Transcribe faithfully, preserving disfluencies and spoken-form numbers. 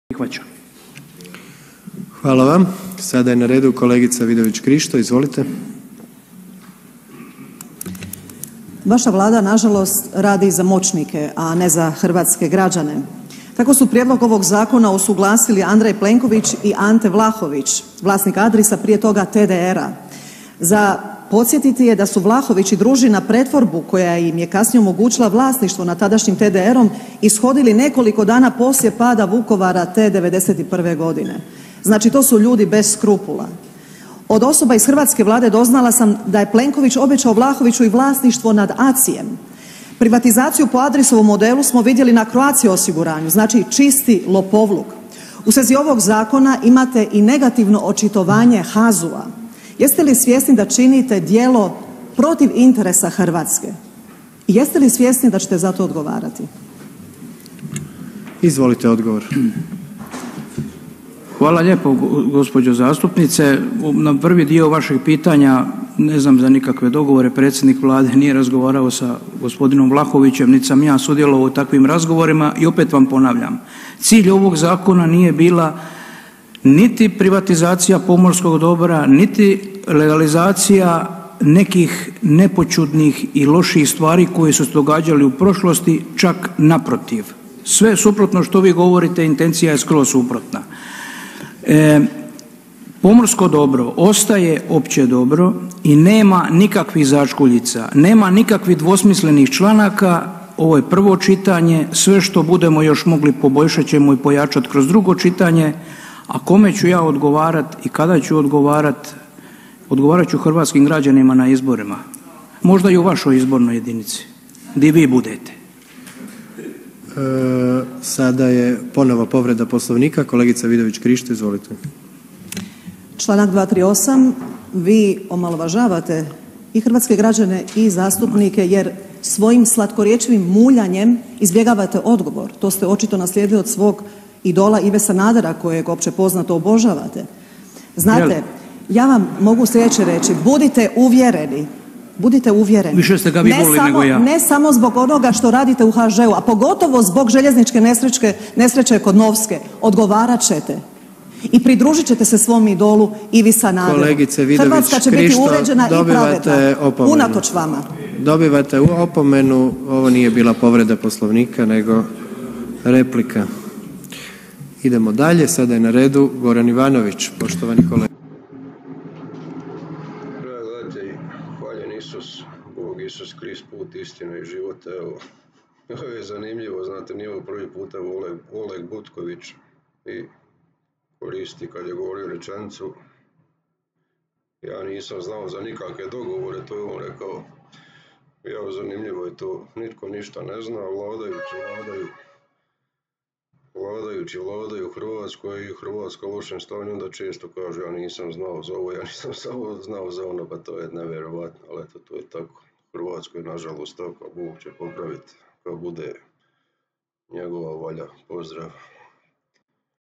Prihvaća. Hvala vam. Sada je na redu kolegica Vidović Krišto, izvolite. Vaša Vlada, nažalost, radi za moćnike, a ne za hrvatske građane. Tako su prijedlog ovog zakona usuglasili Andrej Plenković i Ante Vlahović, vlasnik Adrisa, prije toga T D R-a. Za podsjetiti je da su Vlahović i družina pretvorbu, koja im je kasnije omogućila vlasništvo nad tadašnjim T D R-om, ishodili nekoliko dana poslije pada Vukovara te devedeset prve godine. Znači, to su ljudi bez skrupula. Od osoba iz hrvatske Vlade doznala sam da je Plenković obećao Vlahoviću i vlasništvo nad A C I-em. Privatizaciju po Adrisovom modelu smo vidjeli na Croatia osiguranju, znači čisti lopovluk. U svezi ovog zakona imate i negativno očitovanje H A Z U-a. Jeste li svjesni da činite djelo protiv interesa Hrvatske? I jeste li svjesni da ćete za to odgovarati? Izvolite odgovor. Hvala lijepo, gospođo zastupnice. Na prvi dio vašeg pitanja ne znam za nikakve dogovore. Predsjednik Vlade nije razgovarao sa gospodinom Vlahovićem, niti sam ja sudjelovao u takvim razgovorima i opet vam ponavljam. Cilj ovog zakona nije bila niti privatizacija pomorskog dobra, niti legalizacija nekih nepoćudnih i loših stvari koje su se događale u prošlosti, čak naprotiv. Sve suprotno što vi govorite, intencija je skroz suprotna. E, pomorsko dobro ostaje opće dobro i nema nikakvih začkuljica, nema nikakvih dvosmislenih članaka. Ovo je prvo čitanje, sve što budemo još mogli poboljšat ćemo i pojačati kroz drugo čitanje, a kome ću ja odgovarat i kada ću odgovarat, odgovarat ću hrvatskim građanima na izborima. Možda i u vašoj izbornoj jedinici, gdje vi budete. E, sada je ponovo povreda Poslovnika. Kolegica Vidović Krišto, izvolite. Članak dva tri osam. Vi omalovažavate i hrvatske građane i zastupnike jer svojim slatkorječivim muljanjem izbjegavate odgovor. To ste očito naslijedili od svog idola Ive Sanadera, kojeg opće poznato obožavate. Znate, ja vam mogu sljedeće reći, budite uvjereni, budite uvjereni. Više ste ga vi volili nego ja. Ne samo zbog onoga što radite u H Ž-u, a pogotovo zbog željezničke nesreće, nesreće kod Novske, odgovarat ćete. I pridružit ćete se svom idolu Ivi Sanaderu. Kolegice Vidović Hrvatska će biti uređena i pravedna, unatoč vama. Dobivate opomenu, ovo nije bila povreda Poslovnika, nego replika. Idemo dalje, sada je na redu Goran Ivanović, poštovani kolega. Gledajte, hvaljen Isus, Bog Isus Krist, put, istine i života. Evo, ovo je zanimljivo, znate, nije ovo prvi puta Oleg, Oleg Butković i koristi kad je govorio rečenicu. Ja nisam znao za nikakve dogovore, to je on rekao. Evo, zanimljivo je to, nitko ništa ne zna, vladajući vladaju. Vladajući vladaju u Hrvatskoj i Hrvatska u lošem stanju, onda često kažu ja nisam znao za ovo, ja nisam samo znao za ono, pa to je nevjerovatno, ali eto, to je tako. U Hrvatskoj, nažalost, tako, Bog će popraviti kad bude njegova volja. Pozdrav.